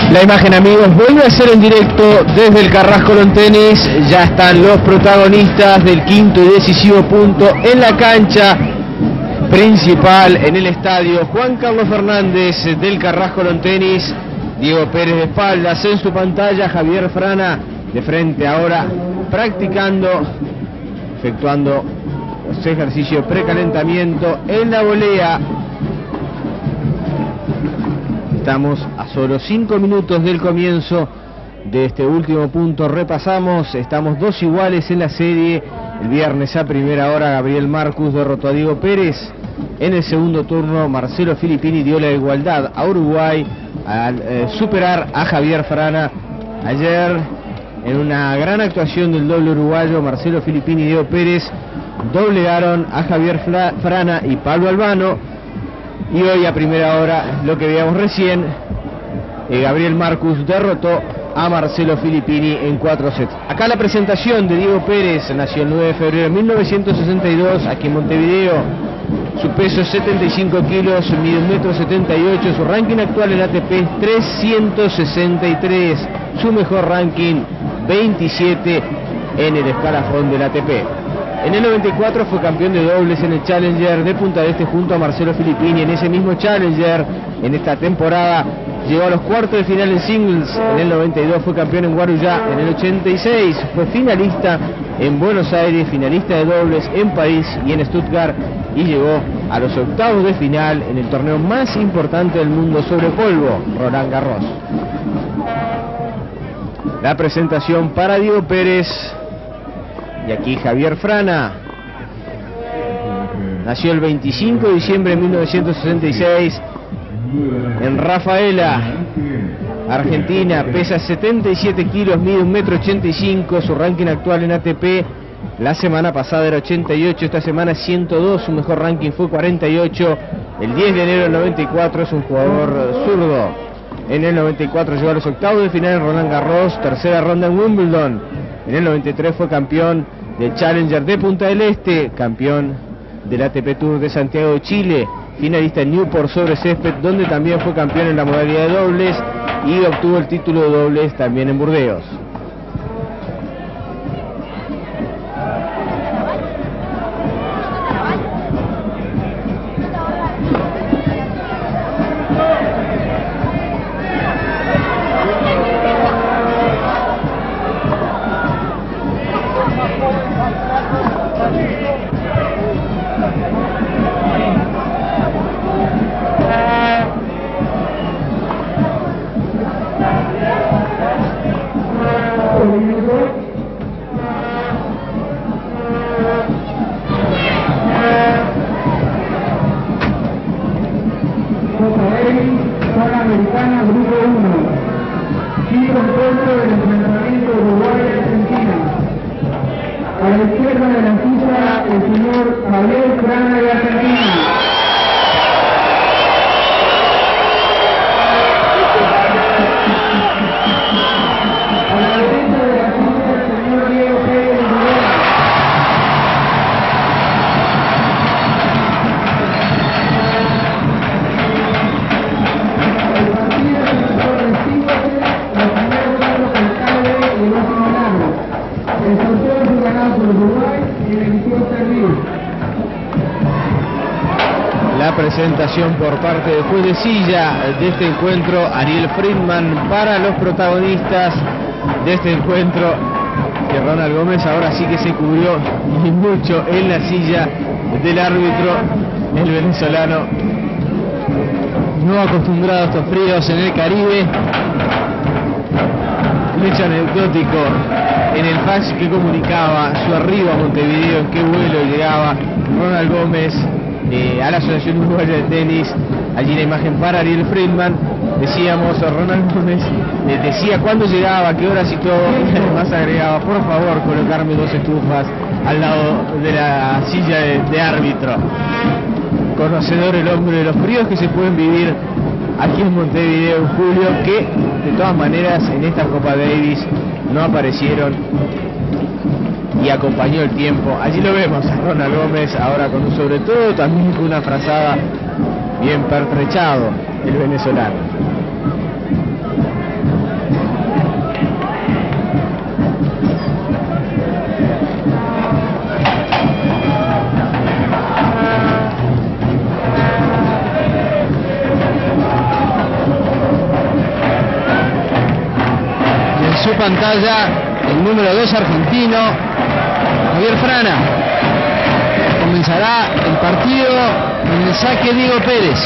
La imagen, amigos, vuelve a ser en directo desde el Carrasco Lawn Tennis. Ya están los protagonistas del quinto y decisivo punto en la cancha principal en el estadio Juan Carlos Fernández del Carrasco Lawn Tennis. Diego Pérez de espaldas en su pantalla, Javier Frana de frente ahora practicando, efectuando los ejercicios precalentamiento en la volea. Estamos a solo 5 minutos del comienzo de este último punto. Repasamos, estamos 2 iguales en la serie. El viernes a primera hora Gabriel Marcus derrotó a Diego Pérez. En el segundo turno Marcelo Filippini dio la igualdad a Uruguay al superar a Javier Frana. Ayer, en una gran actuación del doble uruguayo, Marcelo Filippini y Diego Pérez doblegaron a Javier Frana y Pablo Albano. Y hoy a primera hora, lo que veíamos recién, Gabriel Marcus derrotó a Marcelo Filippini en 4 sets. Acá la presentación de Diego Pérez. Nació el 9 de febrero de 1962 aquí en Montevideo. Su peso es 75 kilos, mide 1,78 m. Su ranking actual en ATP es 363. Su mejor ranking 27 en el escalafón del ATP. En el 94 fue campeón de dobles en el Challenger de Punta del Este junto a Marcelo Filippini. En ese mismo Challenger, en esta temporada, llegó a los cuartos de final en singles. En el 92 fue campeón en Guarujá. En el 86 fue finalista en Buenos Aires, finalista de dobles en París y en Stuttgart, y llegó a los octavos de final en el torneo más importante del mundo sobre polvo, Roland Garros. La presentación para Diego Pérez. Y aquí Javier Frana. Nació el 25 de diciembre de 1966 en Rafaela, Argentina. Pesa 77 kilos, mide 1,85 m. Su ranking actual en ATP la semana pasada era 88, esta semana 102. Su mejor ranking fue 48. El 10 de enero del 94 es un jugador zurdo. En el 94 llegó a los octavos de final en Roland Garros, tercera ronda en Wimbledon. En el 93 fue campeón del Challenger de Punta del Este, campeón del ATP Tour de Santiago de Chile, finalista en Newport sobre césped, donde también fue campeón en la modalidad de dobles y obtuvo el título de dobles también en Burdeos. Panamericana, Grupo 1. Quinto encuentro del enfrentamiento Uruguay-Argentina. A la izquierda de la silla, el señor Javier Frana de Argentina. A la derecha de la silla, el señor Diego Pérez de Uruguay. El sorteo fue ganado por Uruguay y el equipo servido. La presentación por parte del juez de silla de este encuentro, Ariel Friedman, para los protagonistas de este encuentro, que Ronald Gómez ahora sí que se cubrió y mucho en la silla del árbitro, el venezolano, no acostumbrado a estos fríos en el Caribe. Un hecho anecdótico: en el fax que comunicaba su arribo a Montevideo, en qué vuelo llegaba Ronald Gómez a la Asociación Uruguaya de Tenis. Allí la imagen para Ariel Friedman. Decíamos, Ronald Gómez decía cuándo llegaba, qué horas y todo, y además agregaba: por favor, colocarme 2 estufas al lado de la silla de árbitro. Conocedor el hombre de los fríos que se pueden vivir aquí en Montevideo en julio, que de todas maneras en esta Copa Davis no aparecieron y acompañó el tiempo. Allí lo vemos a Ronald Gómez ahora con un sobre todo, también con una frazada, bien pertrechado el venezolano. pantalla el número 2 argentino, Javier Frana. Comenzará el partido en el saque Diego Pérez.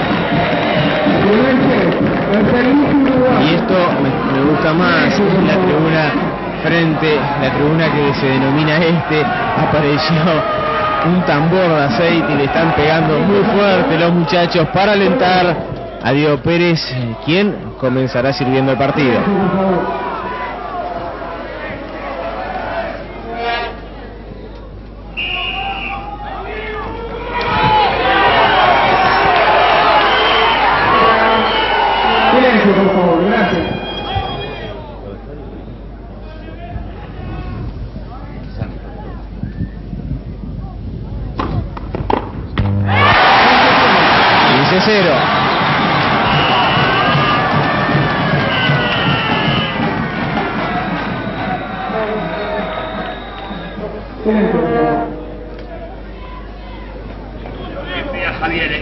Y esto me gusta más, la tribuna frente, la tribuna que se denomina apareció un tambor de aceite y le están pegando muy fuerte los muchachos para alentar a Diego Pérez, quien comenzará sirviendo el partido. Silencio, por favor, gracias. Cero. Javier,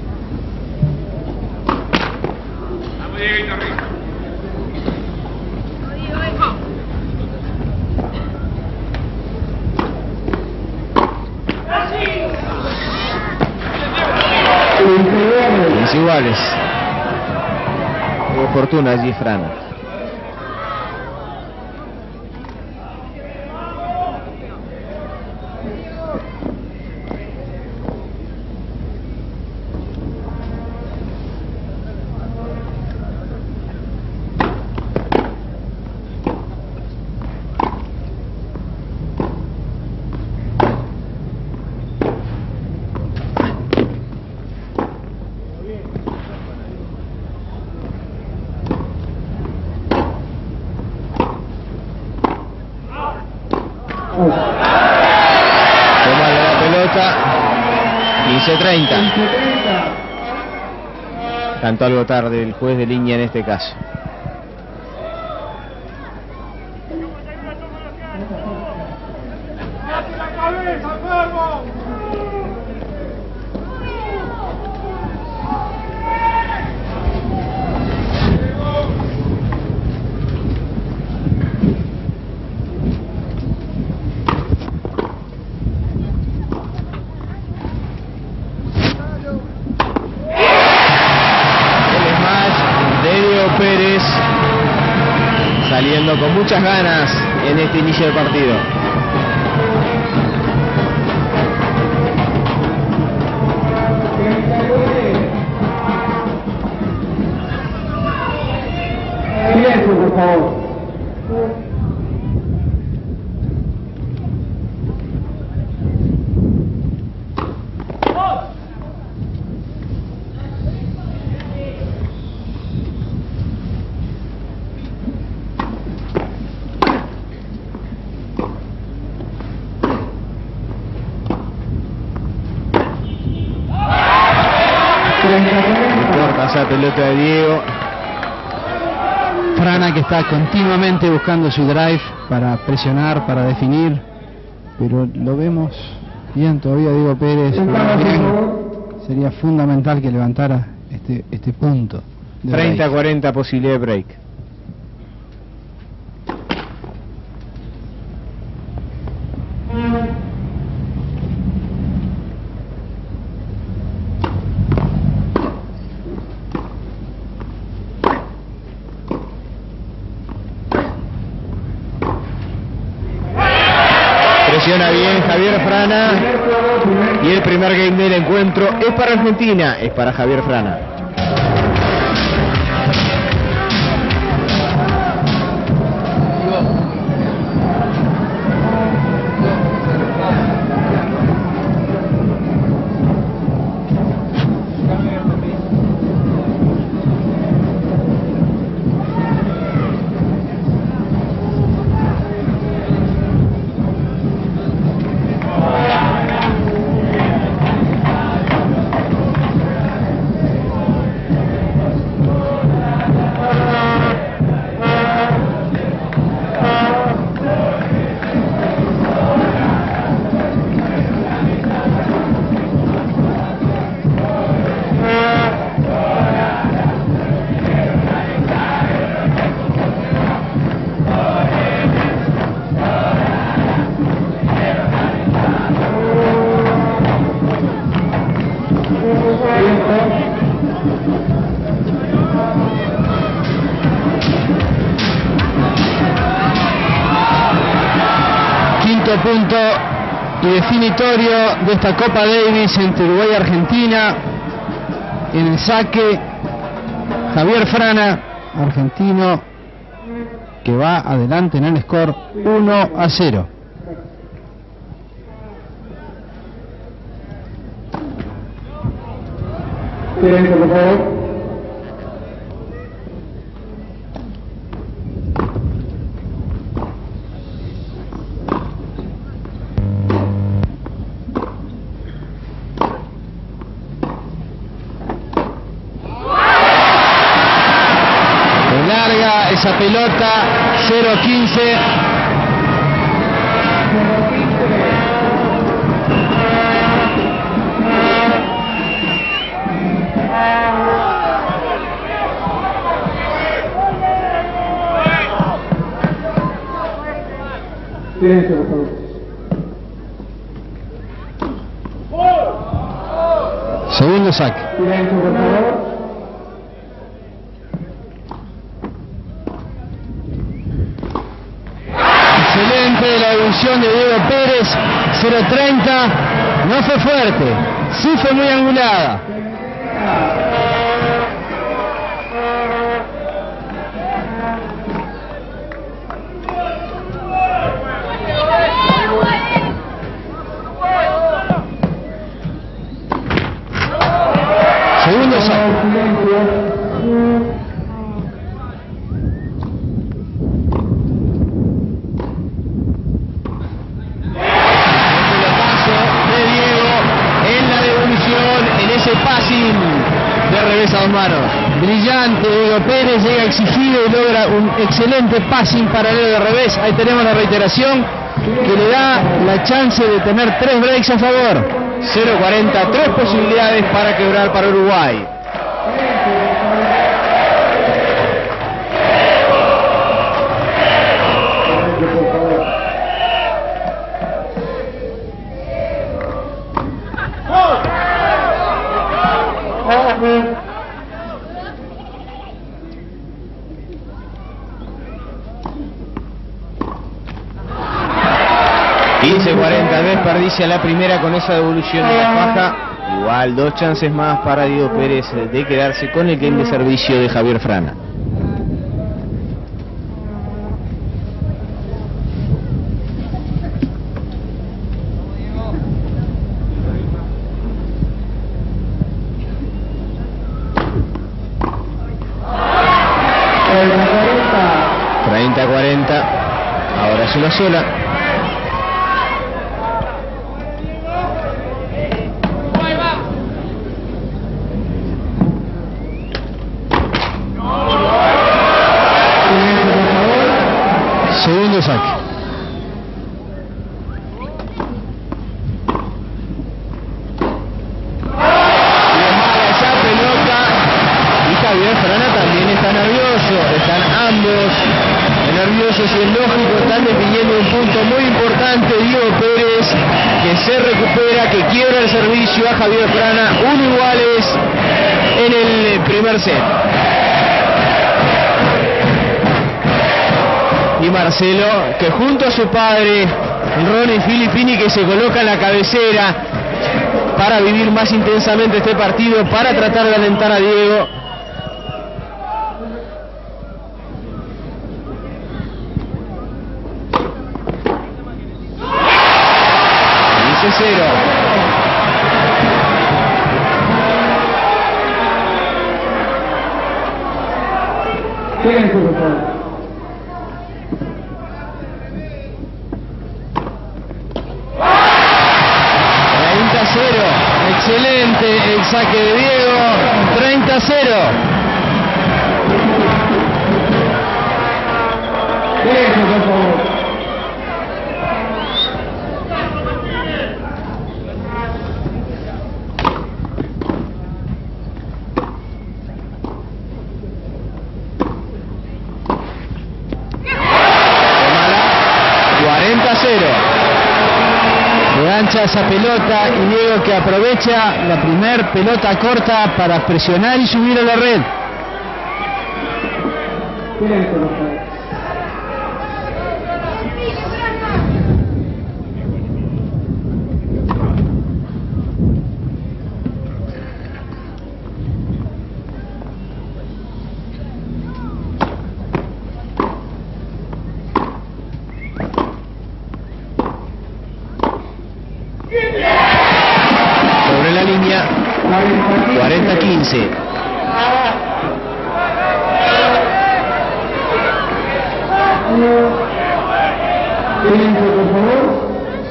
vamos, Dieguito, arriba. Iguales. Tuvo fortuna allí Frana. Tomarle la pelota. 15-30. Cantó algo tarde el juez de línea en este caso. Pérez saliendo con muchas ganas en este inicio del partido. Silencio, por favor. Corta esa pelota de Diego. Frana, que está continuamente buscando su drive para presionar, para definir, pero lo vemos bien todavía. Diego Pérez bien. Sería fundamental que levantara este punto. 30-40 posibilidad de break. Presiona bien Javier Frana y el primer game del encuentro es para Argentina, es para Javier Frana. punto y definitorio de esta Copa Davis entre Uruguay y Argentina. En el saque, Javier Frana, argentino, que va adelante en el score 1-0. Silencio, por favor. Larga esa pelota, 0-15. Silencio, por favor. Segundo saque. Silencio, por favor. Excelente la devolución de Diego Pérez, 0-30. No fue fuerte, sí fue muy angulada. Segundo saque. De revés a dos manos. Brillante Diego Pérez, llega exigido y logra un excelente passing paralelo de revés. Ahí tenemos la reiteración que le da la chance de tener 3 breaks a favor. 0-40, 3 posibilidades para quebrar para Uruguay. Desperdicia la primera con esa devolución de la faja. Igual 2 chances más para Diego Pérez de quedarse con el game de servicio de Javier Frana. El 30-40. Ahora es una sola. Segundo saque. Esa pelota y Javier Frana también está nervioso. Están ambos nerviosos y es lógico. Están definiendo un punto muy importante. Diego Pérez que se recupera, que quiebra el servicio a Javier Frana. 1 iguales en el primer set. Y Marcelo, que junto a su padre, Ronnie Filippini, que se coloca en la cabecera para vivir más intensamente este partido, para tratar de alentar a Diego. Dice 0. Silencio, por favor. Excelente el saque de Diego, 30-0. Silencio, por favor. Engancha esa pelota y Diego que aprovecha la primer pelota corta para presionar y subir a la red. Silencio, por favor. 15. Silencio, por favor.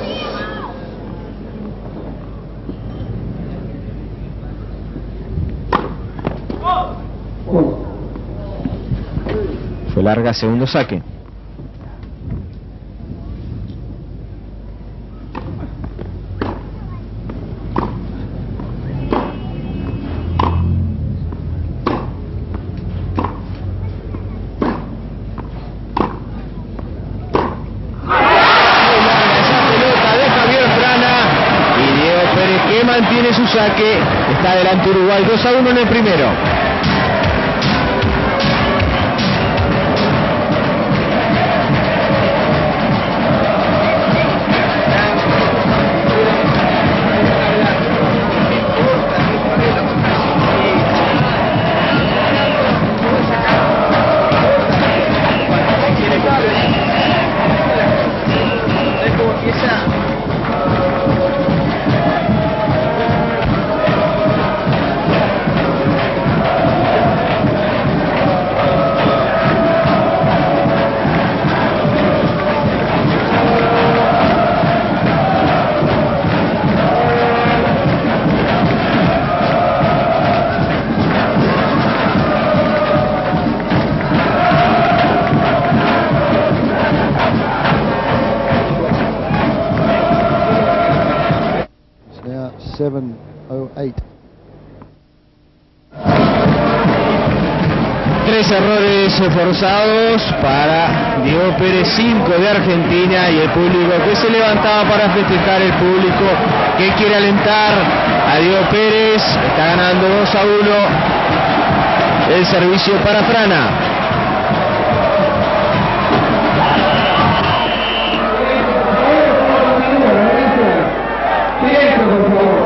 Fue larga, segundo saque. Mantiene su saque, está adelante Uruguay 2-1 en el primero. Now 7:08. 3 errores forzados para Diego Pérez, 5 de Argentina, y el público que se levantaba para festejar, el público que quiere alentar a Diego Pérez. Está ganando 2-1 el servicio para Frana. Silencio, por favor.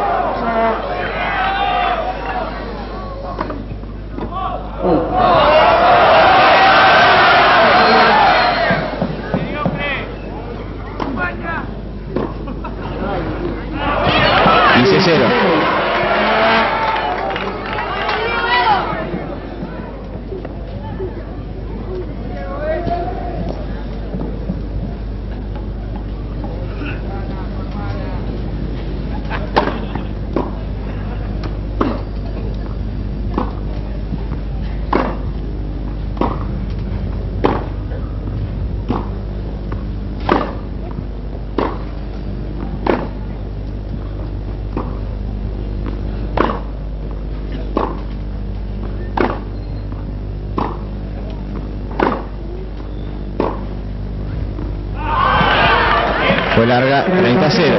15-0. Fue larga, 30-0.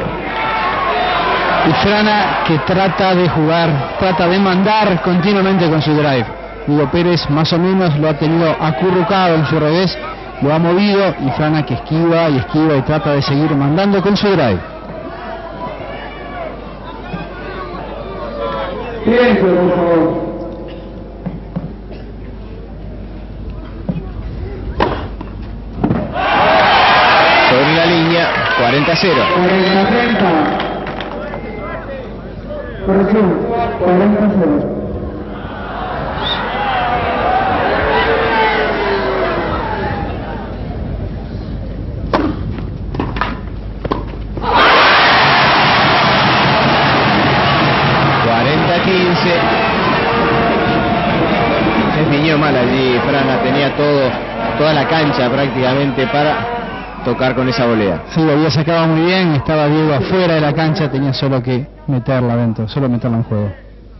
Y Frana, que trata de jugar, trata de mandar continuamente con su drive. Diego Pérez más o menos lo ha tenido acurrucado en su revés, lo ha movido, y Frana que esquiva y trata de seguir mandando con su drive. Silencio, por favor. Sobre la línea, 40-0. 40-30. Corrección, 40-0. Se piñó mal allí Frana, tenía toda la cancha prácticamente para tocar con esa volea. Sí, lo había sacado muy bien, estaba Diego afuera de la cancha, tenía solo que meterla adentro, solo meterla en juego.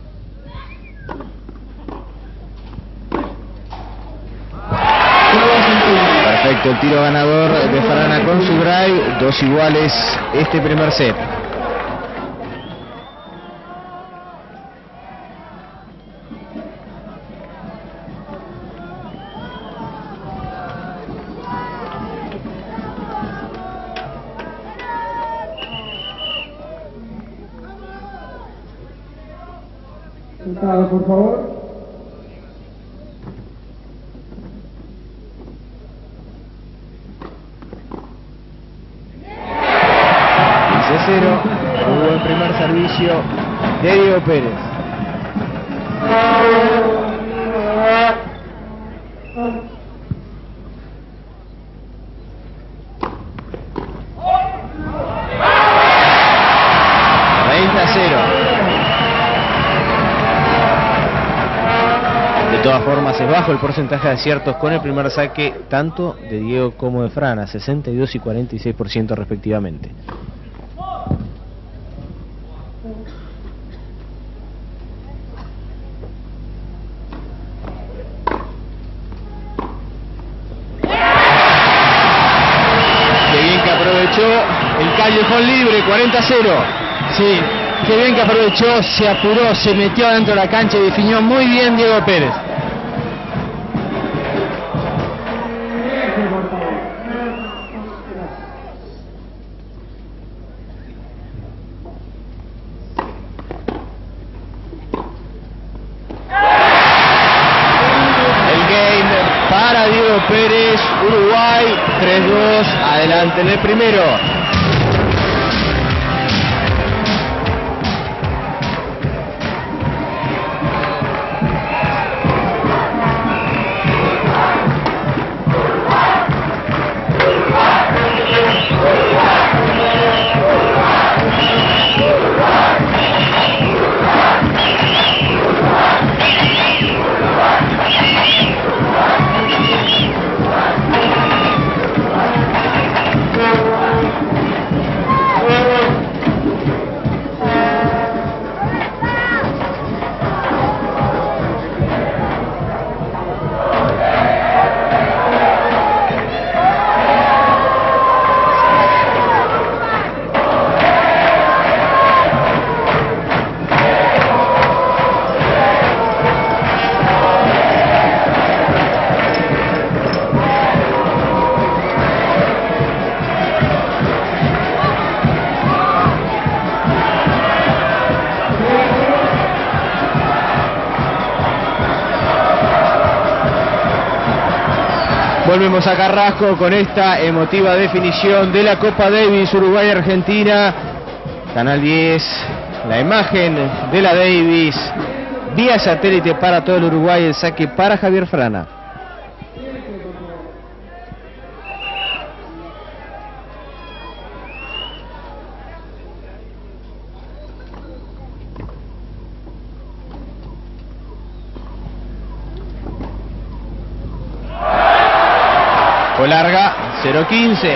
Perfecto, el tiro ganador de Frana con su drive, 2 iguales este primer set. Sentado, por favor. Hubo el primer servicio de Diego Pérez. todas formas es bajo el porcentaje de aciertos con el primer saque, tanto de Diego como de Frana, 62 y 46% respectivamente. Qué bien que aprovechó el callejón libre, 40-0. Sí, qué bien que aprovechó, se apuró, se metió adentro de la cancha y definió muy bien Diego Pérez. Pérez, Uruguay, 3-2, adelante en el primero. Volvemos a Carrasco con esta emotiva definición de la Copa Davis Uruguay-Argentina. Canal 10, la imagen de la Davis, vía satélite para todo el Uruguay, el saque para Javier Frana. Fue larga, 0-15.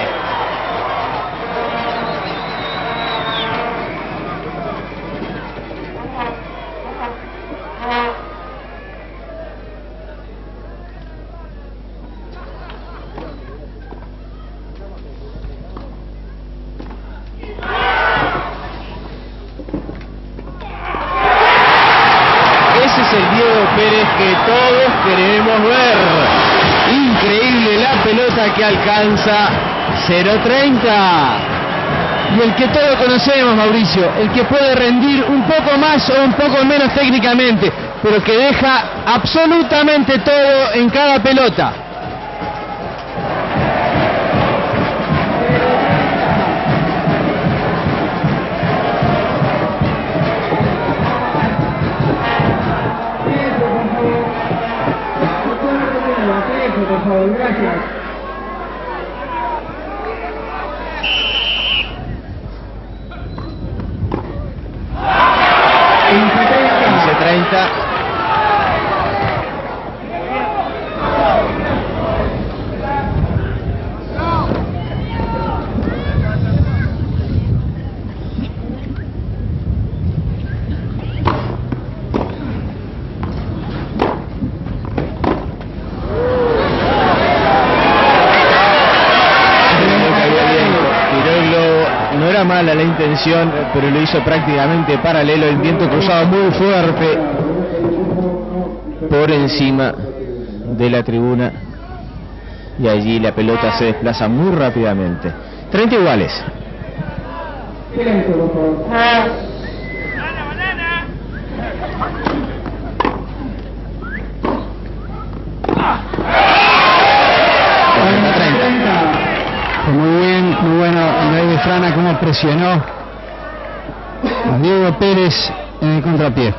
Ese es el Diego Pérez que todos queremos ver. Increíble la pelota que alcanza, 0-30. Y el que todos conocemos, Mauricio, el que puede rendir un poco más o un poco menos técnicamente, pero que deja absolutamente todo en cada pelota. Por favor, gracias. $15.30. No era mala la intención, pero lo hizo prácticamente paralelo. El viento cruzado muy fuerte por encima de la tribuna y allí la pelota se desplaza muy rápidamente. 30 iguales. Silencio, por favor. Muy bueno David Frana cómo presionó a Diego Pérez en el contrapié.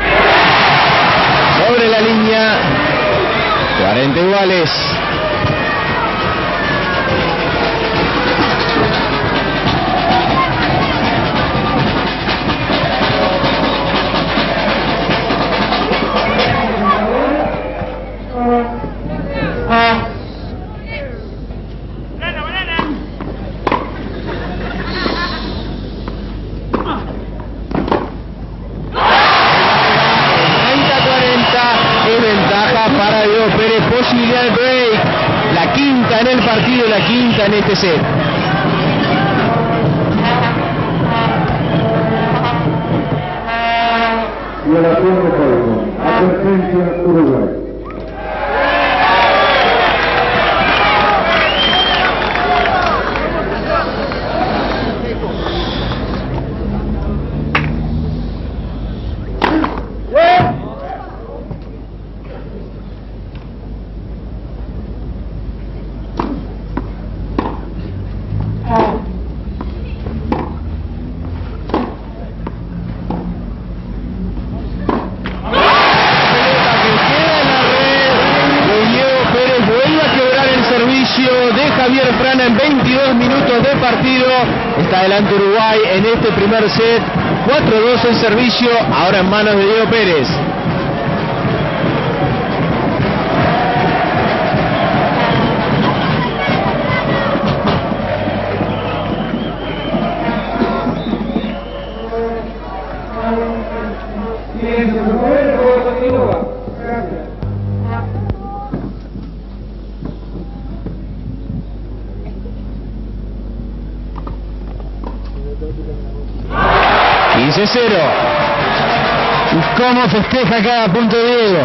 Sobre la línea, 40 iguales. partido, la quinta en este set. Violación de juego. Advertencia Uruguay. De Javier Frana en 22 minutos de partido. Está adelante Uruguay en este primer set. 4-2 el servicio, ahora en manos de Diego Pérez. Cero. ¿Y cómo festeja cada punto Diego?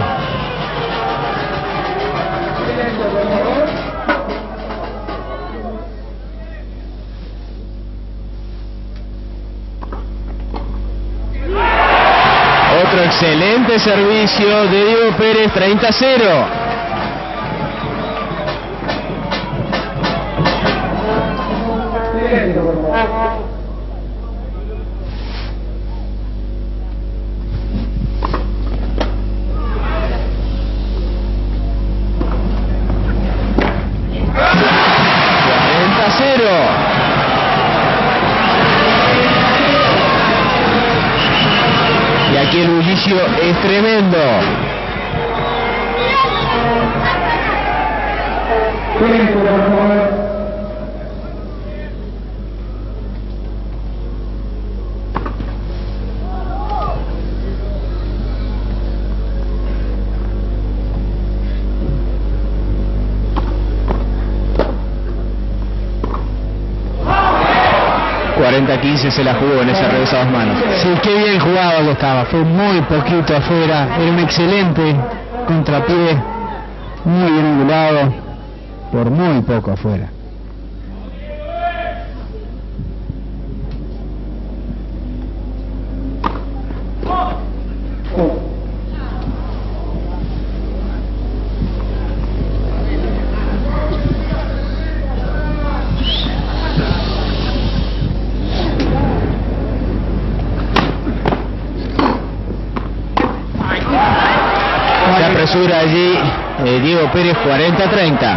Otro excelente servicio de Diego Pérez, 30-0. Y aquí el bullicio es tremendo. Tiempo, por favor. ...40-15 se la jugó en ese revés a dos manos. Sí, qué bien jugado que estaba. Fue muy poquito afuera. Era un excelente contrapié. Muy bien angulado. Por muy poco afuera. Se apresura allí Diego Pérez, 40-30.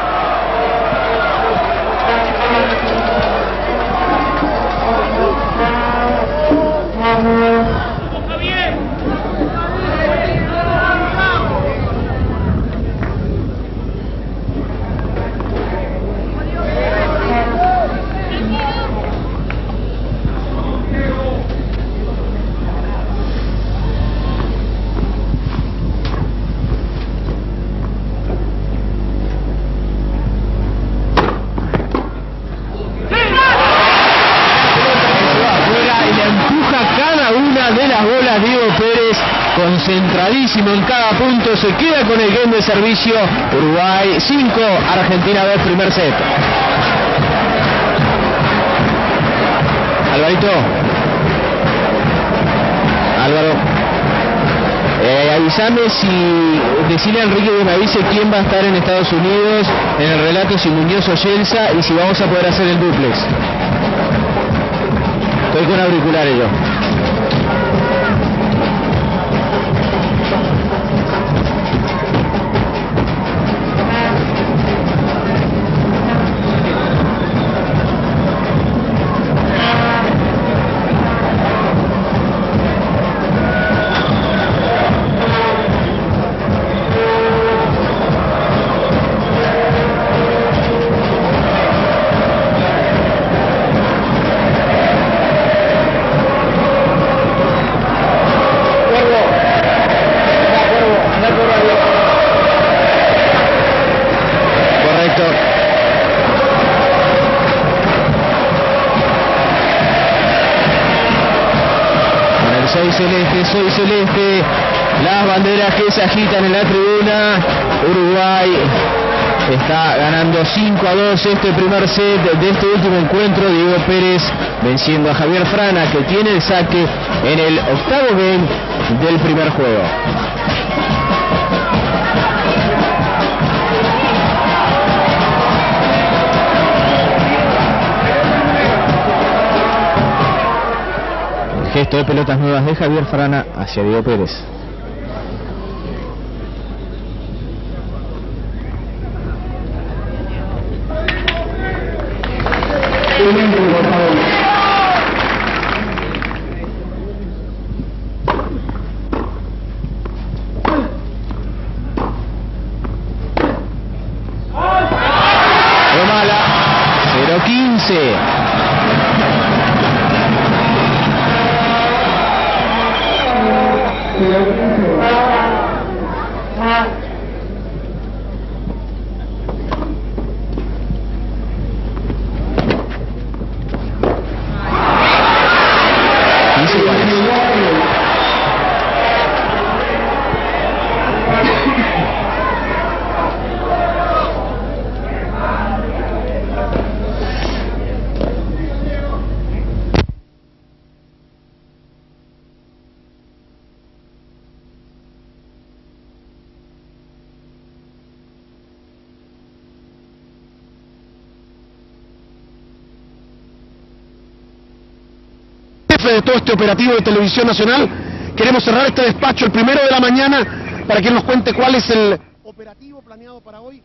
De las bolas Diego Pérez, concentradísimo en cada punto, se queda con el game de servicio. Uruguay 5, Argentina 2, primer set. Alvarito. Álvaro. Avísame si... Decirle a Enrique que me avise quién va a estar en Estados Unidos en el relato, si Muñoz o Yelsa, y si vamos a poder hacer el duplex. Estoy con auriculares yo. soy celeste, soy celeste. Las banderas que se agitan en la tribuna. Uruguay está ganando 5-2 este primer set de este último encuentro. Diego Pérez venciendo a Javier Frana, que tiene el saque en el octavo game del primer juego. El gesto de pelotas nuevas de Javier Frana hacia Diego Pérez. Romala, 0-15. De todo este operativo de Televisión Nacional, queremos cerrar este despacho el 1 de la mañana para que nos cuente cuál es el operativo planeado para hoy.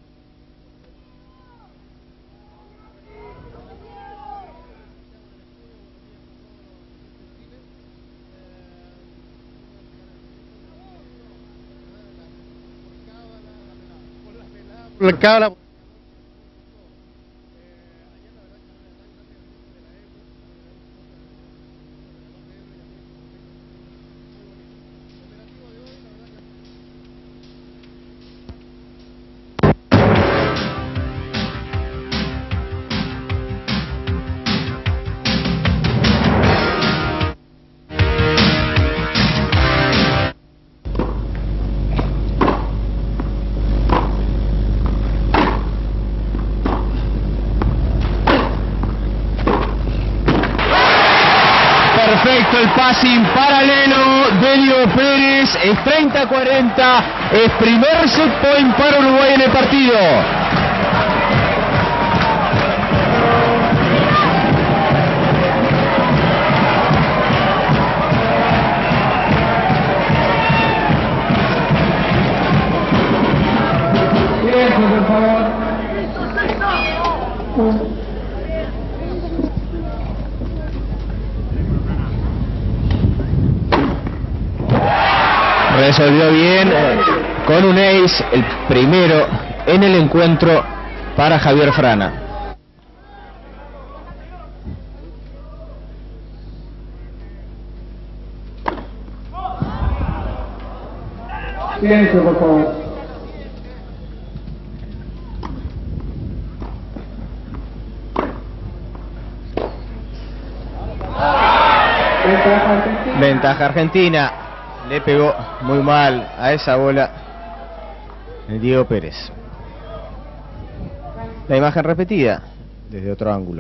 Perfecto el passing paralelo de Diego Pérez. Es 30-40. Es primer set point para Uruguay en el partido. Silencio, por favor. Resolvió bien con un ace, el primero en el encuentro para Javier Frana. Silencio, por favor. Ventaja Argentina. Le pegó muy mal a esa bola el Diego Pérez. La imagen repetida desde otro ángulo.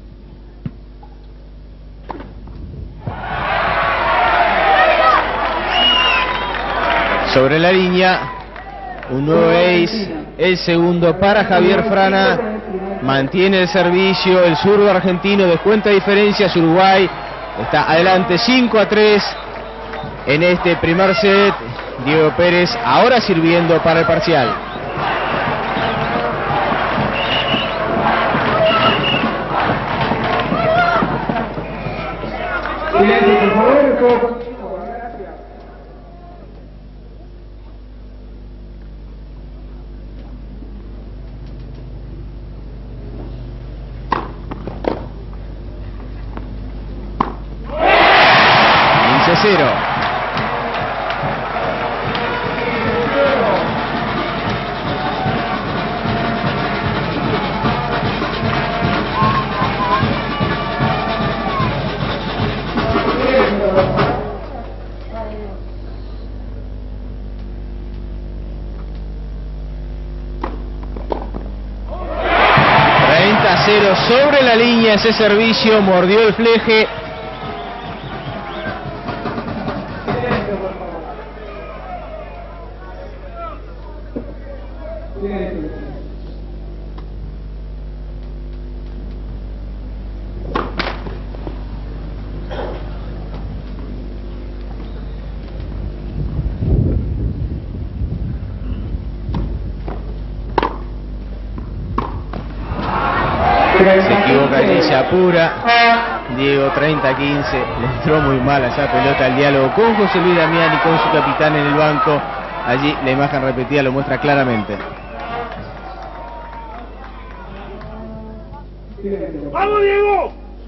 Sobre la línea, un nuevo ace, el segundo para Javier Frana. Mantiene el servicio, el zurdo argentino descuenta diferencias. Uruguay está adelante 5-3 en este primer set. Diego Pérez ahora sirviendo para el parcial. Silencio, por favor. 0. 0 sobre la línea. Ese servicio mordió el fleje. Se equivoca allí, se apura. Diego 30-15. Le entró muy mal esa pelota al diálogo con José Luis Damián y con su capitán en el banco. Allí la imagen repetida lo muestra claramente. ¡Vamos, Diego!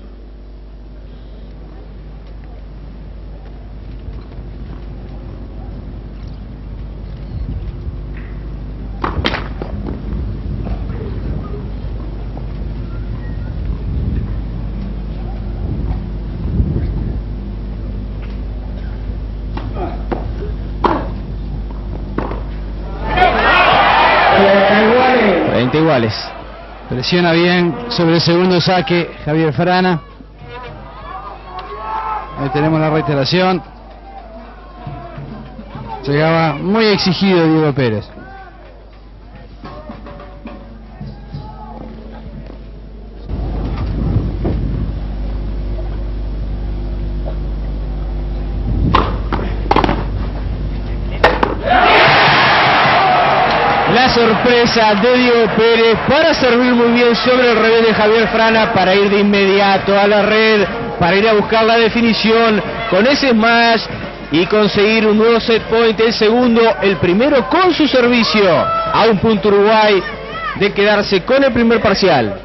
Iguales. Presiona bien sobre el segundo saque Javier Frana. Ahí tenemos la reiteración. Llegaba muy exigido Diego Pérez. La sorpresa de Diego Pérez para servir muy bien sobre el revés de Javier Frana, para ir de inmediato a la red, para ir a buscar la definición con ese smash y conseguir un nuevo set point. El segundo, el primero con su servicio. A un punto Uruguay de quedarse con el primer parcial.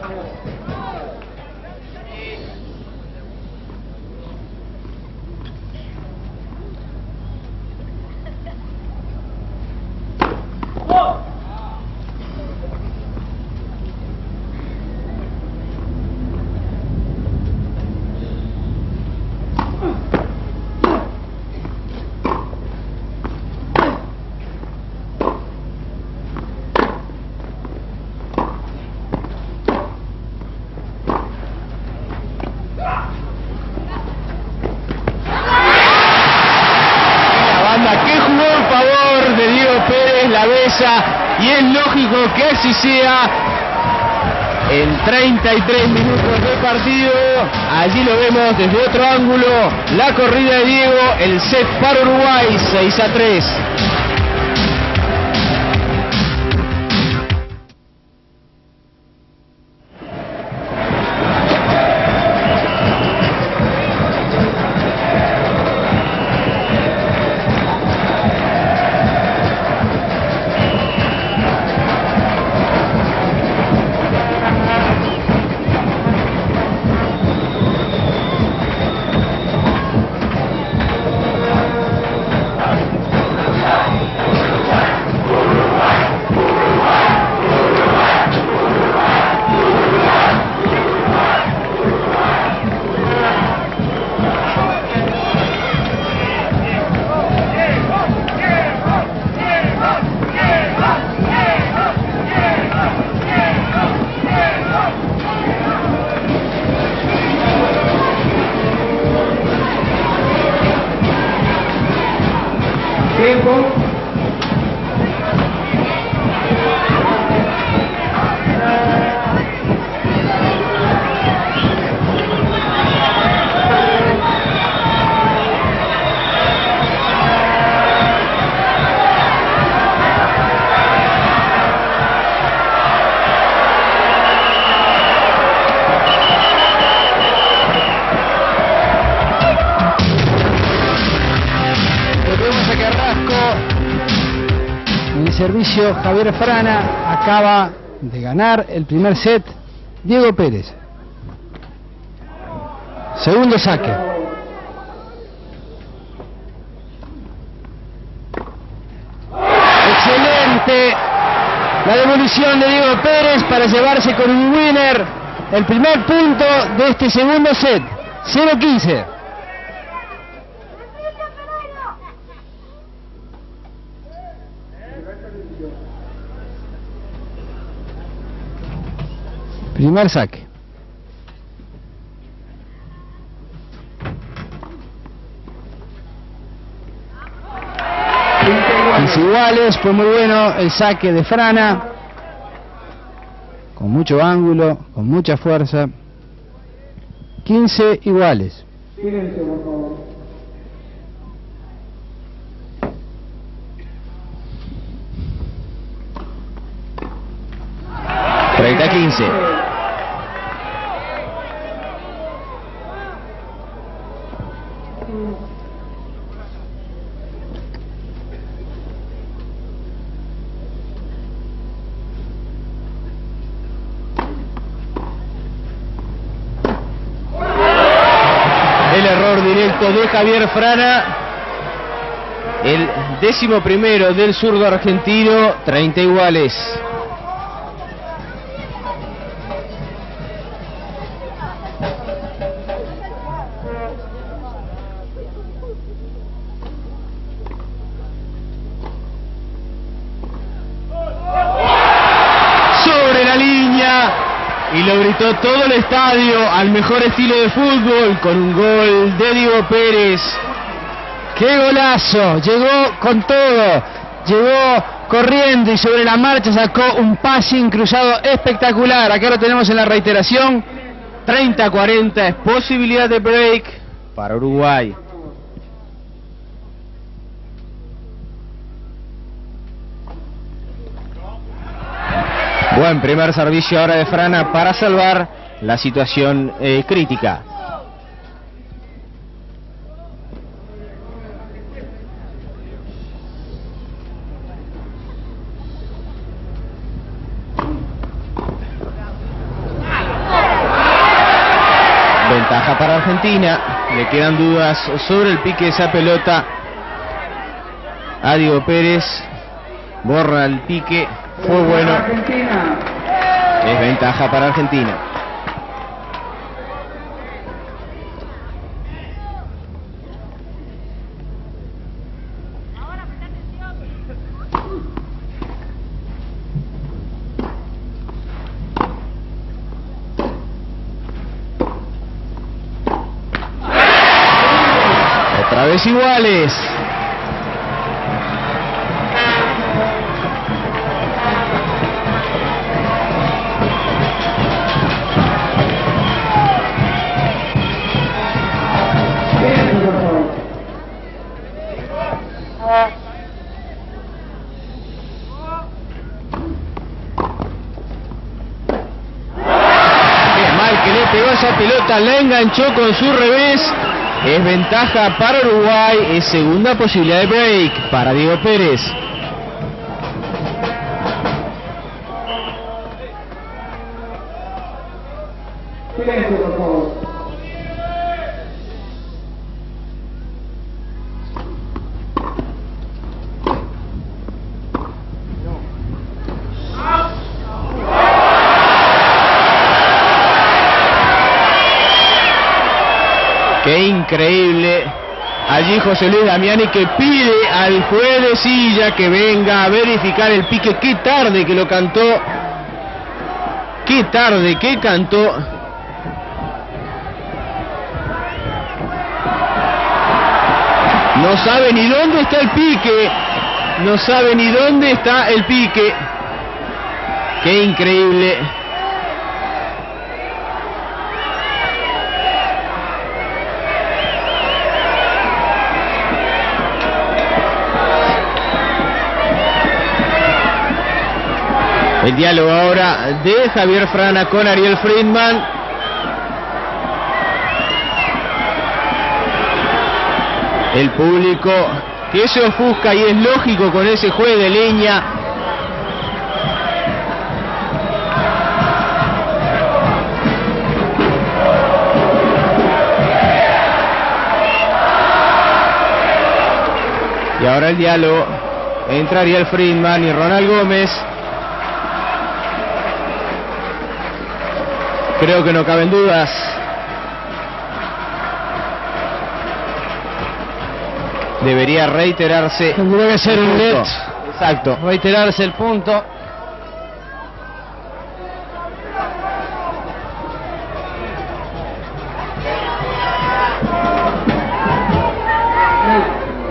Y es lógico que así sea. En 33 minutos de partido, allí lo vemos desde otro ángulo, la corrida de Diego, el set para Uruguay, 6-3. Tiempo. Servicio Javier Frana, acaba de ganar el primer set Diego Pérez. Segundo saque. Excelente la devolución de Diego Pérez para llevarse con un winner el primer punto de este segundo set. 0-15. Primer saque. Iguales, fue muy bueno el saque de Frana, con mucho ángulo, con mucha fuerza. 15 iguales. Silencio, por favor. Treinta 15. El error directo de Javier Frana, el 11º del zurdo argentino. 30 iguales. Sobre la línea. Y lo gritó todo el estadio al mejor estilo de fútbol, con un gol de Diego Pérez. ¡Qué golazo! Llegó con todo, llegó corriendo y sobre la marcha sacó un passing cruzado espectacular. Acá lo tenemos en la reiteración. 30-40 es posibilidad de break para Uruguay. Buen primer servicio ahora de Frana para salvar la situación crítica. Ventaja para Argentina. Le quedan dudas sobre el pique de esa pelota a Diego Pérez. Borra el pique. Fue bueno. Argentina. Es ventaja para Argentina. Otra vez iguales. Esa pelota la enganchó con su revés. Es ventaja para Uruguay. Es segunda posibilidad de break para Diego Pérez. Silencio, por favor. Qué increíble. Allí José Luis Damiani, que pide al juez de silla que venga a verificar el pique. Qué tarde que lo cantó. Qué tarde que cantó. No sabe ni dónde está el pique. No sabe ni dónde está el pique. Qué increíble. El diálogo ahora de Javier Frana con Ariel Friedman. El público que se ofusca, y es lógico con ese juez de leña. Y ahora el diálogo entre Ariel Friedman y Ronald Gómez. Creo que no caben dudas. Debería reiterarse. Tendría que ser un let. Exacto. Reiterarse el punto.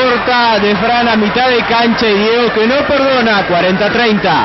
corta de Frana a mitad de cancha y Diego que no perdona. 40-30.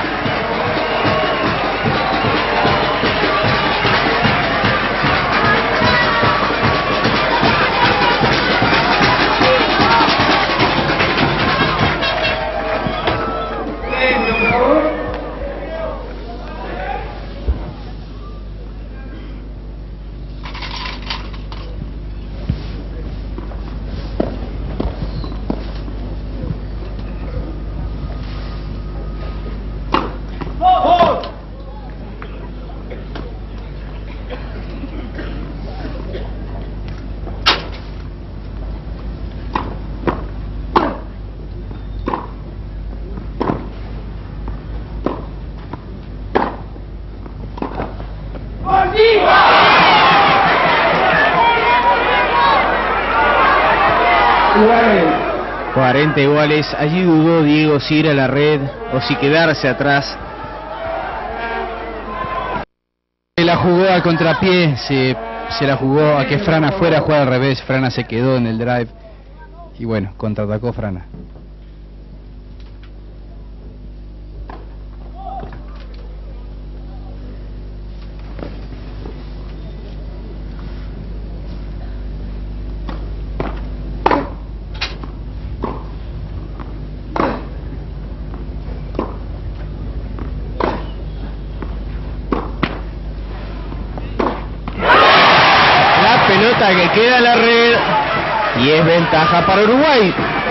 Iguales. 40 iguales. Allí dudó Diego si ir a la red o si quedarse atrás. La jugó al contrapié, se la jugó a que Frana fuera a jugar al revés. Frana se quedó en el drive y bueno, contraatacó Frana. Que queda en la red y es ventaja para Uruguay.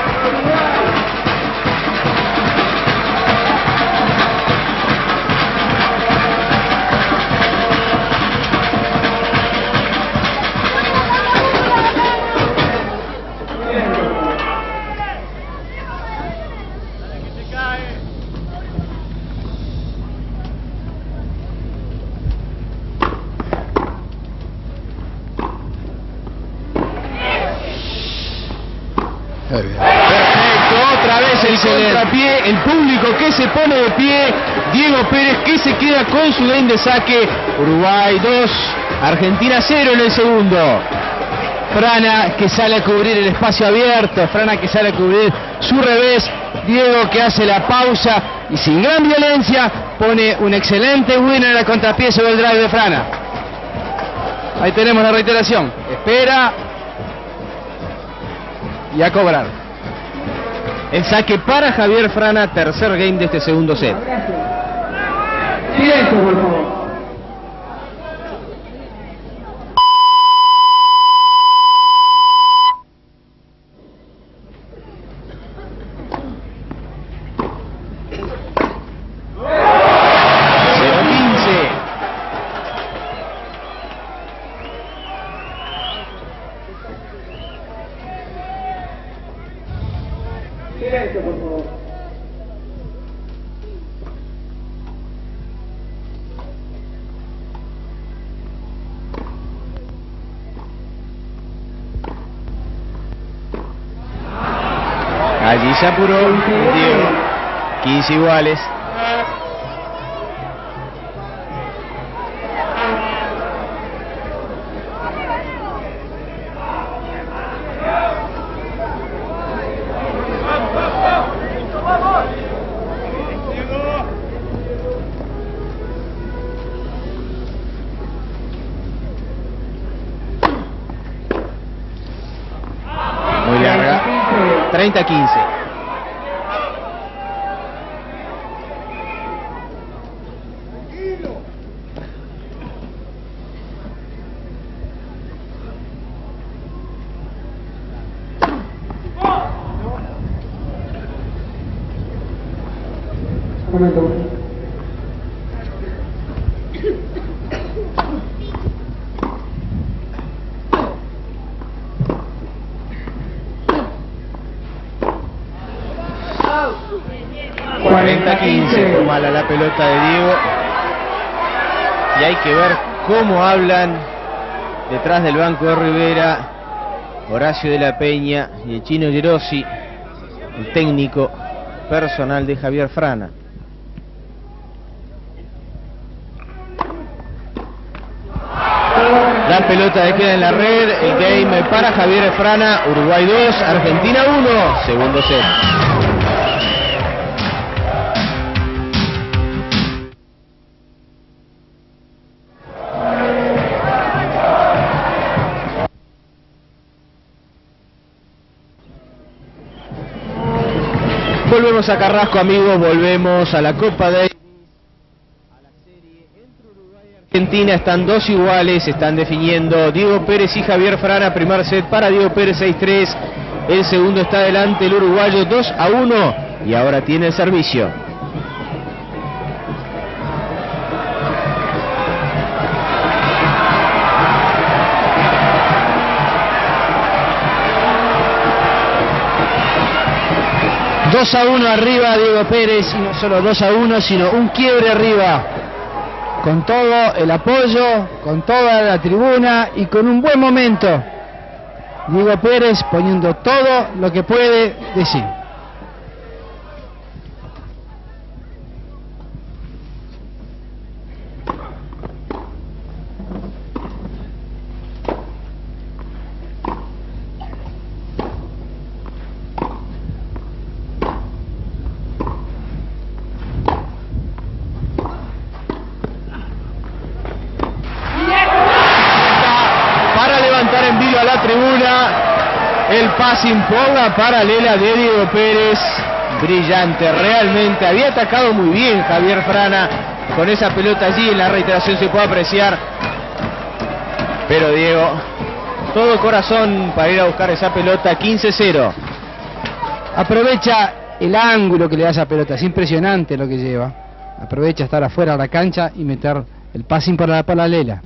Perfecto, otra vez el contrapié, el público que se pone de pie, Diego Pérez que se queda con su game de saque. Uruguay 2, Argentina 0 en el segundo. Frana que sale a cubrir el espacio abierto, Frana que sale a cubrir su revés, Diego que hace la pausa y sin gran violencia pone un excelente winner en la contrapié sobre el drive de Frana. Ahí tenemos la reiteración, espera y a cobrar. El saque para Javier Frana, tercer game de este segundo set. Silencio, por favor. Silencio, por favor. Allí se apuró Diego. 15 iguales. Muy larga. 30-15. Momento. Mala la pelota de Diego. Y hay que ver cómo hablan detrás del banco de Rivera Horacio de la Peña y el Chino Gerossi, el técnico personal de Javier Frana. La pelota queda en la red, el game para Javier Frana, Uruguay 2, Argentina 1, segundo set. Volvemos a Carrasco, amigos, volvemos a la Copa Davis, a la serie entre Uruguay y Argentina. Están dos iguales, están definiendo Diego Pérez y Javier Frana. Primer set para Diego Pérez 6-3, el segundo está adelante el uruguayo 2-1 y ahora tiene el servicio. ...2-1 arriba Diego Pérez, y no solo 2-1, sino un quiebre arriba, con todo el apoyo, con toda la tribuna y con un buen momento. Diego Pérez poniendo todo lo que puede decir. A la tribuna, el passing ponga paralela de Diego Pérez, brillante, realmente había atacado muy bien Javier Frana con esa pelota allí, en la reiteración se puede apreciar, pero Diego, todo corazón para ir a buscar esa pelota. 15-0. Aprovecha el ángulo que le da esa pelota, es impresionante lo que lleva, aprovecha estar afuera de la cancha y meter el passing para la paralela.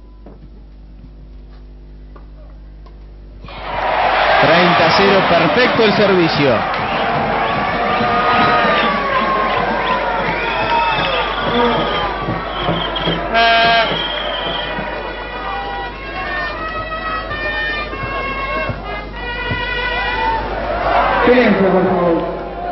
30-0, perfecto el servicio. Silencio, por favor.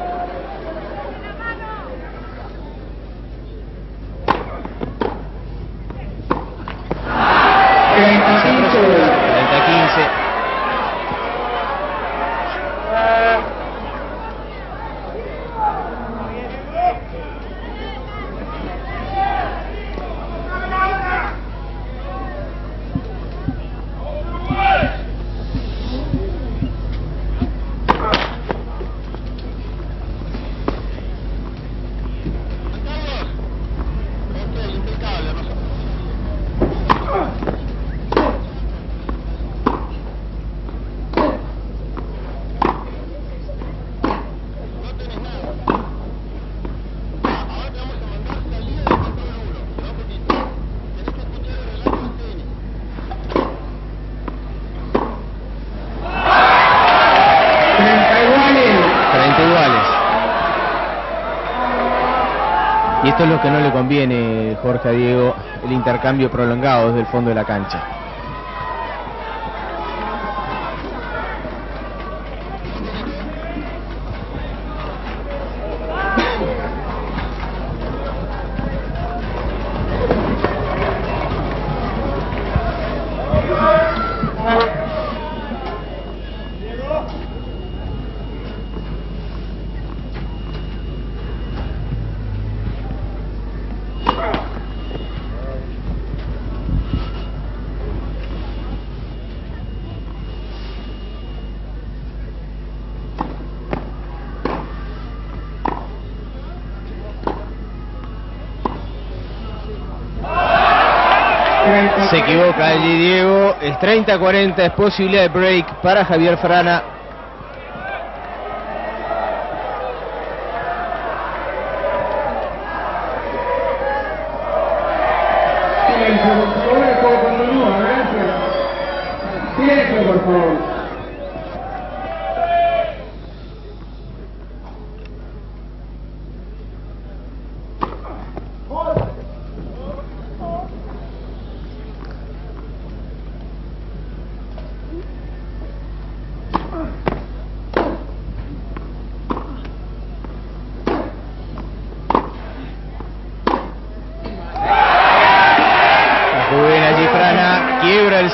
Y esto es lo que no le conviene, Jorge, a Diego, el intercambio prolongado desde el fondo de la cancha. Se equivoca allí Diego, es 30-40, es posibilidad de break para Javier Frana. Silencio, por favor, el juego continúa, gracias. Silencio, por favor.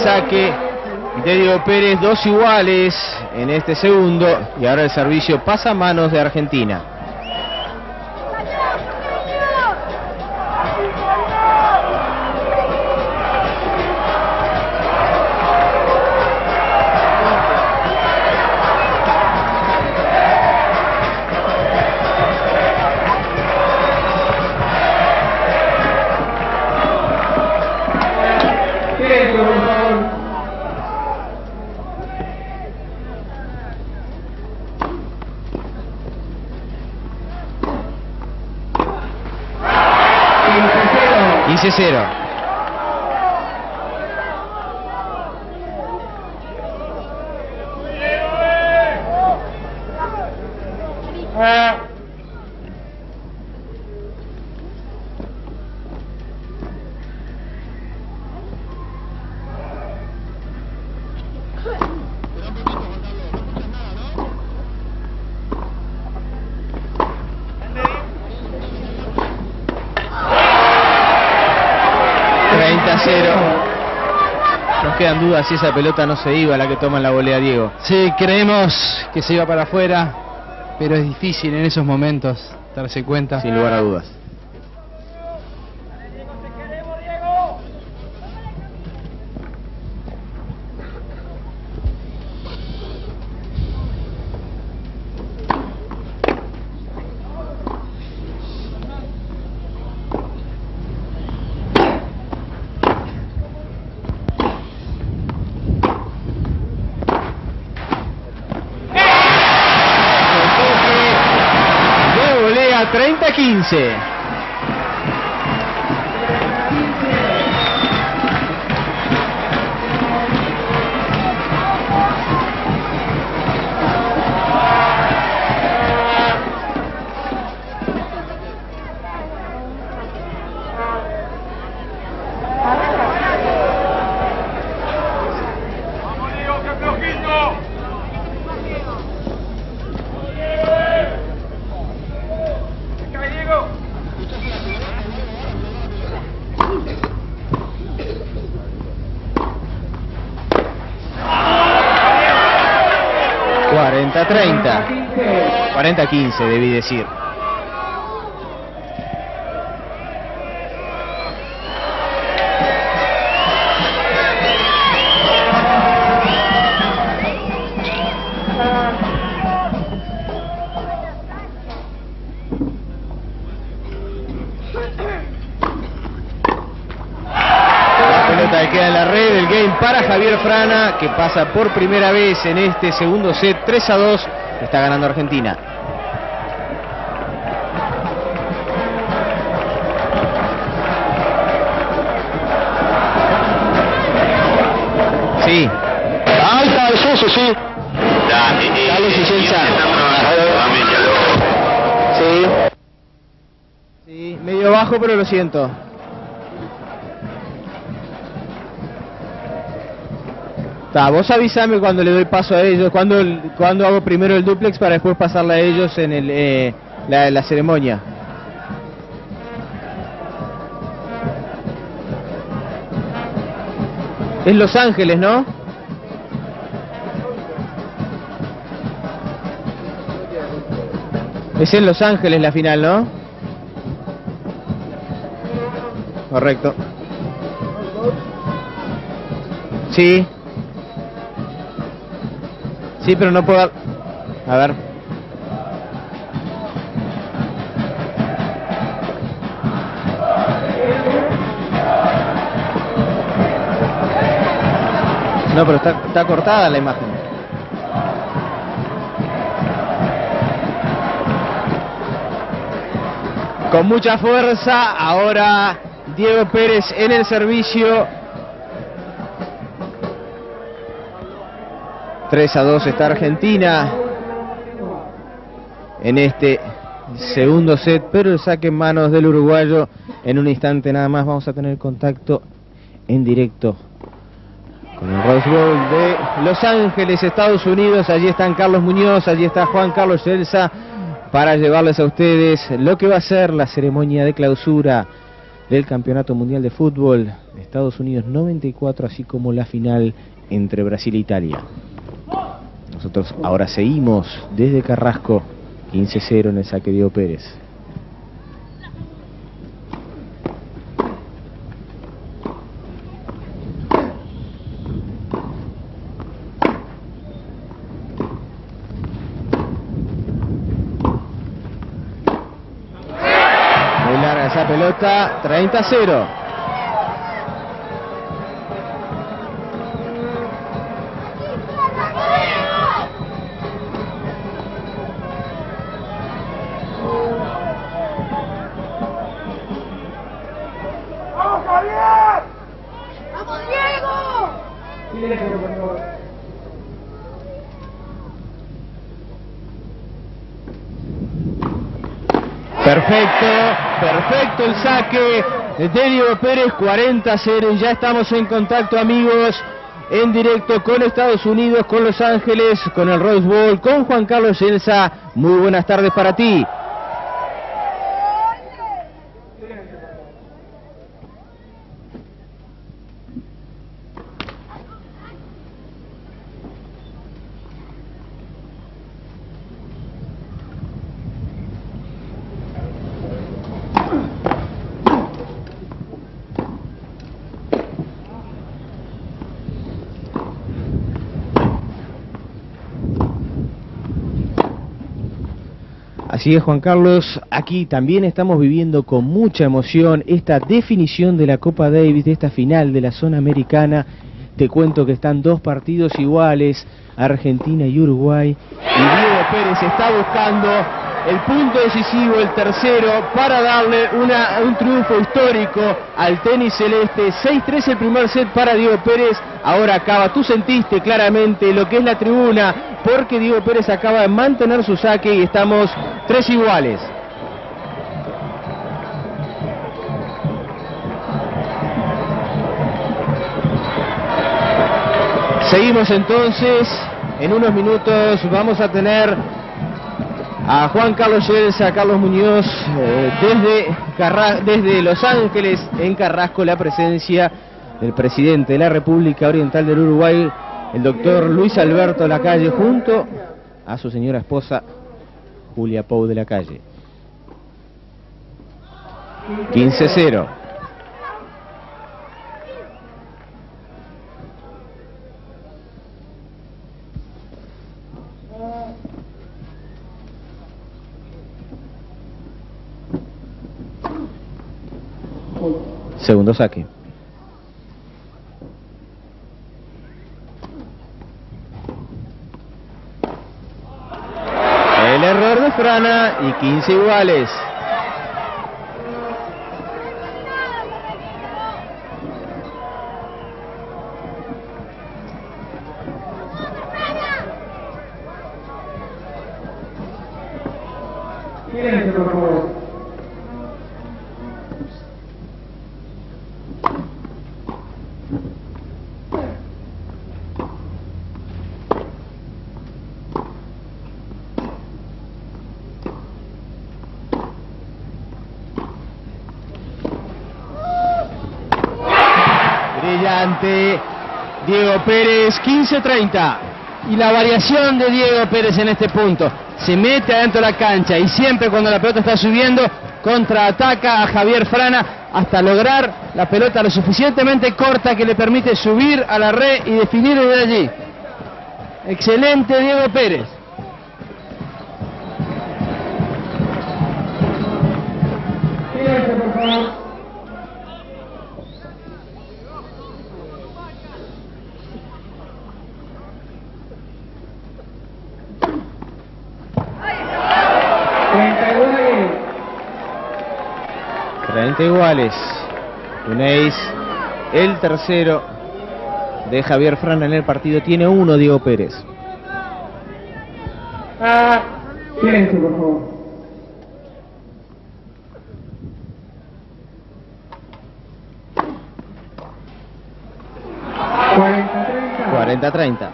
saque de Diego Pérez, 2 iguales en este segundo, y ahora el servicio pasa a manos de Argentina. Cero. Nos quedan dudas si esa pelota no se iba, la que toma en la volea Diego. Sí, creemos que se iba para afuera, pero es difícil en esos momentos darse cuenta. Sin lugar a dudas. De volea 30-15. ...40-30... ...40-15 debí decir. Que queda en la red, el game para Javier Frana, que pasa por primera vez en este segundo set. 3-2, está ganando Argentina. Sí. Alta, eso sí. Dale, Cicelsa. Sí. Sí, medio bajo, pero lo siento. Vos avísame cuando le doy paso a ellos, cuando hago primero el duplex para después pasarle a ellos en el, la ceremonia. Es Los Ángeles, ¿no? Es en Los Ángeles la final, ¿no? Correcto. Sí. Sí, pero no puedo dar... A ver. No, pero está cortada la imagen. Con mucha fuerza, ahora Diego Pérez en el servicio. 3-2 está Argentina en este segundo set, pero el saque en manos del uruguayo. En un instante nada más vamos a tener contacto en directo con el Rose Bowl de Los Ángeles, Estados Unidos. Allí están Carlos Muñoz, allí está Juan Carlos Celsa para llevarles a ustedes lo que va a ser la ceremonia de clausura del Campeonato Mundial de Fútbol, Estados Unidos 94, así como la final entre Brasil e Italia. Nosotros ahora seguimos desde Carrasco, 15-0 en el saque Diego Pérez. Muy larga esa pelota, 30-0. ¡Vamos, Javier! ¡Vamos, Diego! Silencio, por favor. Perfecto el saque de Diego Pérez, 40-0. Ya estamos en contacto, amigos, en directo con Estados Unidos, con Los Ángeles, con el Rose Bowl, con Juan Carlos Elsa. Muy buenas tardes para ti. Así es, Juan Carlos, aquí también estamos viviendo con mucha emoción esta definición de la Copa Davis, de esta final de la zona americana. Te cuento que están dos partidos iguales, Argentina y Uruguay, y Diego Pérez está buscando el punto decisivo, el tercero, para darle un triunfo histórico al tenis celeste. 6-3 el primer set para Diego Pérez. Ahora acaba, tú sentiste claramente lo que es la tribuna, porque Diego Pérez acaba de mantener su saque y estamos 3 iguales. Seguimos entonces, en unos minutos vamos a tener a Juan Carlos Elsa, a Carlos Muñoz, desde Los Ángeles, en Carrasco, la presencia del presidente de la República Oriental del Uruguay, el doctor Luis Alberto Lacalle, junto a su señora esposa Julia Pou de la Calle. 15-0. Segundo saque. El error de Frana y 15 iguales. Silencio, por favor. Brillante Diego Pérez, 15-30. Y la variación de Diego Pérez en este punto, se mete adentro de la cancha y siempre cuando la pelota está subiendo, contraataca a Javier Frana hasta lograr la pelota lo suficientemente corta que le permite subir a la red y definir desde allí. Excelente Diego Pérez. Silencio, por favor. iguales. 30 iguales. Un ace. El tercero de Javier Frana en el partido. Tiene uno Diego Pérez. Silencio, por favor. Cuarenta 30.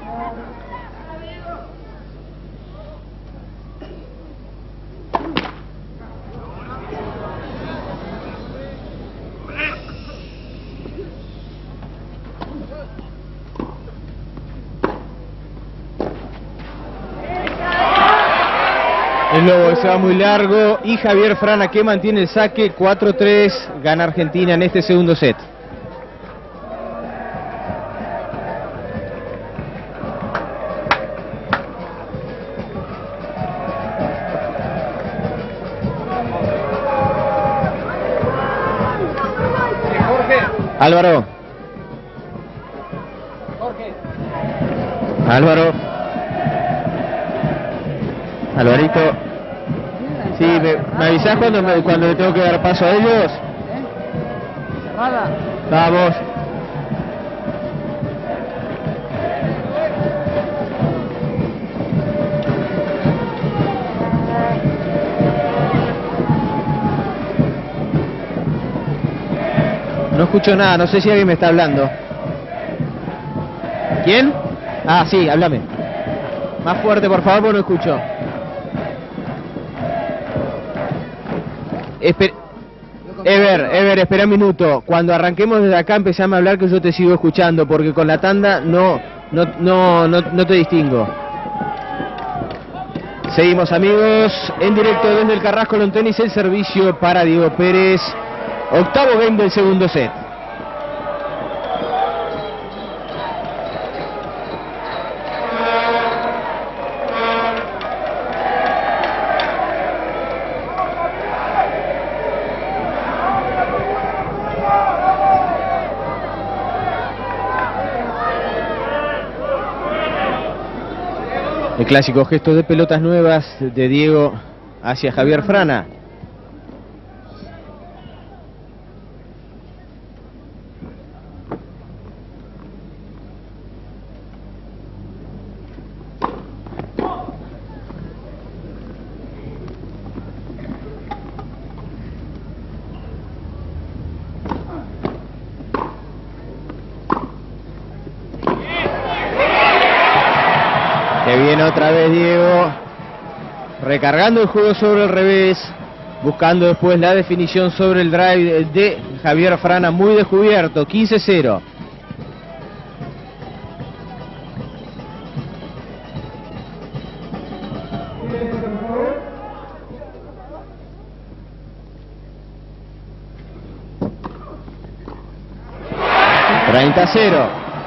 El lobo se va muy largo y Javier Frana que mantiene el saque. 4-3, gana Argentina en este segundo set. Álvaro. Álvaro. Alvarito. Sí, ¿me avisás cuando le tengo que dar paso a ellos? Cerrada. Vamos. No escucho nada, no sé si alguien me está hablando. ¿Quién? Ah, sí, háblame. Más fuerte, por favor, porque no escucho. Ever, espera un minuto. Cuando arranquemos desde acá, empezame a hablar que yo te sigo escuchando, porque con la tanda no te distingo. Seguimos, amigos, en directo desde el Carrasco Lawn Tennis, el servicio para Diego Pérez. Octavo game del segundo set. El clásico gesto de pelotas nuevas de Diego hacia Javier Frana. Que viene otra vez Diego, recargando el juego sobre el revés, buscando después la definición sobre el drive de Javier Frana, muy descubierto. 15-0. $30-0.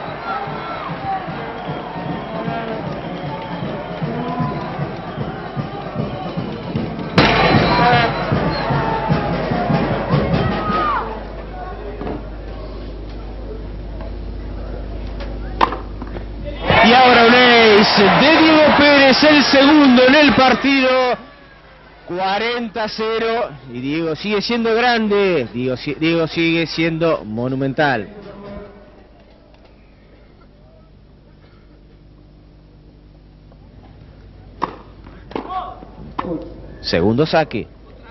Y ahora un ace de Diego Pérez, el segundo en el partido. 40-0. Y Diego sigue siendo grande. Diego sigue siendo monumental. Segundo saque.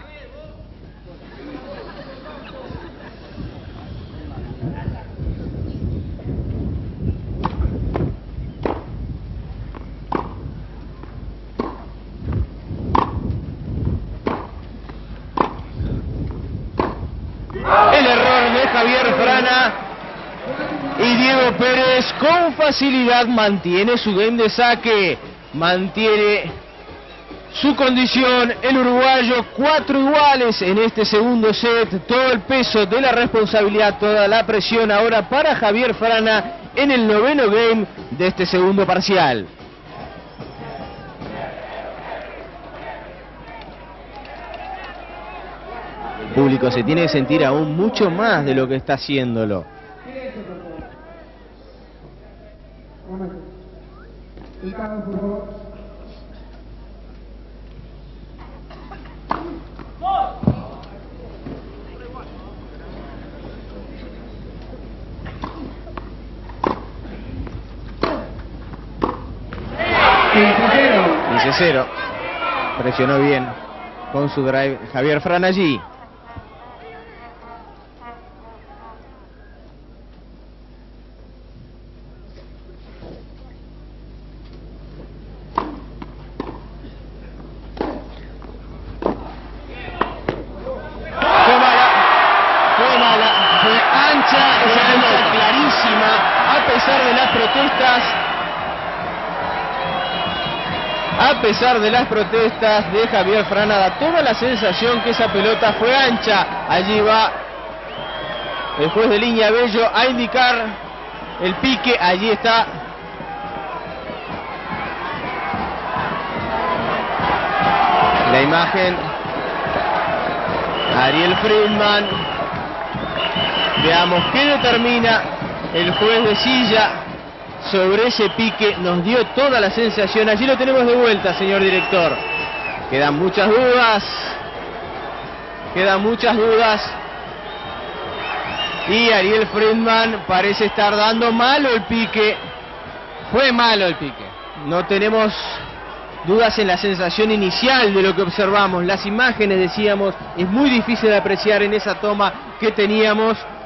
El error de Javier Frana y Diego Pérez con facilidad mantiene su game de saque, mantiene su condición. El uruguayo, 4 iguales en este segundo set. Todo el peso de la responsabilidad, toda la presión ahora para Javier Frana en el noveno game de este segundo parcial. El público se tiene que sentir aún mucho más de lo que está haciéndolo. $15-0. Presionó bien con su drive Javier Frana allí. A pesar de las protestas de Javier Frana, da toda la sensación que esa pelota fue ancha. Allí va el juez de línea Bello a indicar el pique. Allí está la imagen. Ariel Friedman. Veamos qué determina el juez de silla sobre ese pique. Nos dio toda la sensación. Allí lo tenemos de vuelta, señor director. Quedan muchas dudas. Quedan muchas dudas. Y Ariel Friedman parece estar dando malo el pique. Fue malo el pique. No tenemos dudas en la sensación inicial de lo que observamos. Las imágenes, decíamos, es muy difícil de apreciar en esa toma que teníamos.